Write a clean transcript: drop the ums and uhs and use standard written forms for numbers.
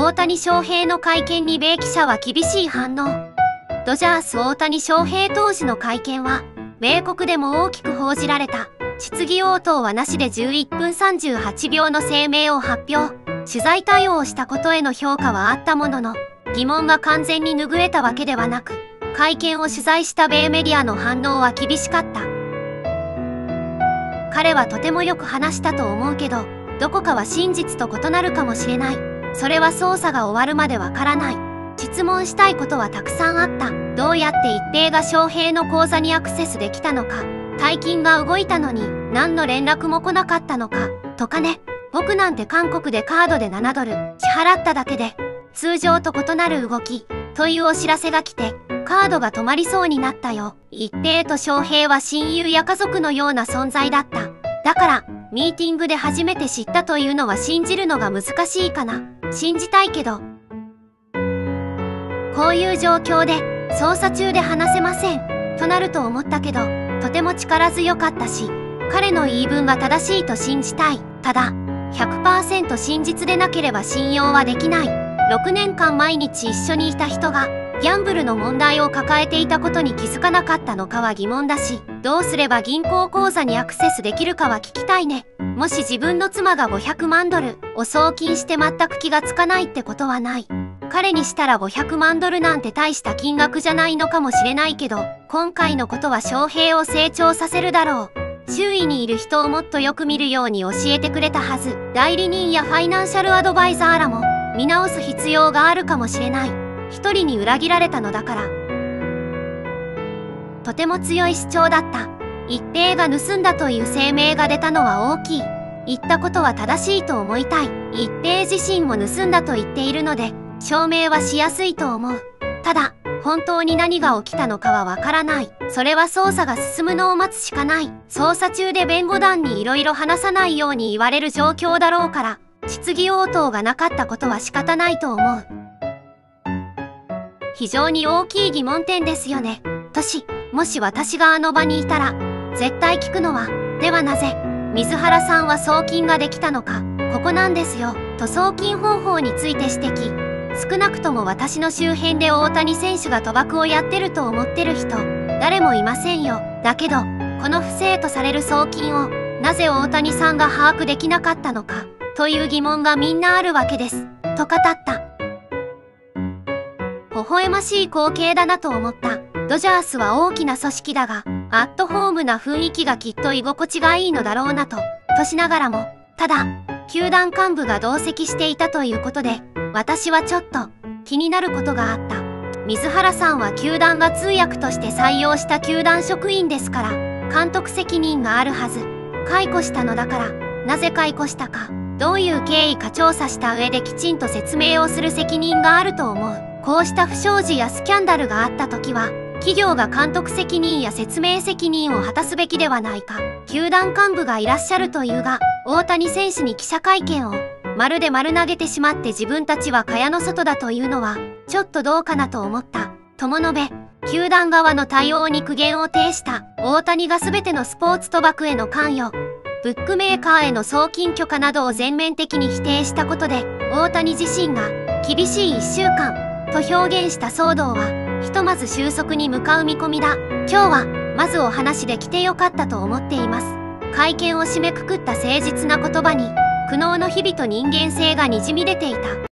大谷翔平の会見に米記者は厳しい反応。ドジャース大谷翔平投手の会見は、米国でも大きく報じられた。質疑応答はなしで11分38秒の声明を発表。取材対応したことへの評価はあったものの、疑問が完全に拭えたわけではなく、会見を取材した米メディアの反応は厳しかった。彼はとてもよく話したと思うけど、どこかは真実と異なるかもしれない。それは捜査が終わるまでわからない。質問したいことはたくさんあった。どうやって一平が翔平の口座にアクセスできたのか。大金が動いたのに何の連絡も来なかったのか。とかね。僕なんて韓国でカードで7ドル支払っただけで、通常と異なる動きというお知らせが来て、カードが止まりそうになったよ。一平と翔平は親友や家族のような存在だった。だから、ミーティングで初めて知ったというのは信じるのが難しいかな。信じたいけど。こういう状況で、捜査中で話せません。となると思ったけど、とても力強かったし、彼の言い分が正しいと信じたい。ただ、100% 真実でなければ信用はできない。6年間毎日一緒にいた人が、ギャンブルの問題を抱えていたことに気づかなかったのかは疑問だし、どうすれば銀行口座にアクセスできるかは聞きたいね。もし自分の妻が500万ドルを送金して全く気がつかないってことはない。彼にしたら500万ドルなんて大した金額じゃないのかもしれないけど、今回のことは翔平を成長させるだろう。周囲にいる人をもっとよく見るように教えてくれたはず。代理人やファイナンシャルアドバイザーらも見直す必要があるかもしれない。一人に裏切られたのだから。とても強い主張だった。一平が盗んだという声明が出たのは大きい。言ったことは正しいと思いたい。一平自身も盗んだと言っているので、証明はしやすいと思う。ただ、本当に何が起きたのかはわからない。それは捜査が進むのを待つしかない。捜査中で弁護団にいろいろ話さないように言われる状況だろうから、質疑応答がなかったことは仕方ないと思う。非常に大きい疑問点ですよね。もし私があの場にいたら、絶対聞くのは、ではなぜ、水原さんは送金ができたのか、ここなんですよ、と送金方法について指摘。少なくとも私の周辺で大谷選手が賭博をやってると思ってる人、誰もいませんよ。だけど、この不正とされる送金を、なぜ大谷さんが把握できなかったのか、という疑問がみんなあるわけです。と語った。微笑ましい光景だなと思った。ドジャースは大きな組織だが、アットホームな雰囲気がきっと居心地がいいのだろうなとしながらも、ただ、球団幹部が同席していたということで、私はちょっと気になることがあった。水原さんは球団が通訳として採用した球団職員ですから、監督責任があるはず。解雇したのだから、なぜ解雇したか、どういう経緯か調査した上できちんと説明をする責任があると思う。こうした不祥事やスキャンダルがあった時は、企業が監督責任や説明責任を果たすべきではないか。球団幹部がいらっしゃるというが、大谷選手に記者会見をまるで丸投げてしまって自分たちは蚊帳の外だというのは、ちょっとどうかなと思った。とも述べ、球団側の対応に苦言を呈した。大谷が全てのスポーツ賭博への関与、ブックメーカーへの送金許可などを全面的に否定したことで、大谷自身が厳しい1週間と表現した騒動は、ひとまず収束に向かう見込みだ。今日はまずお話できてよかったと思っています。会見を締めくくった誠実な言葉に、苦悩の日々と人間性がにじみ出ていた。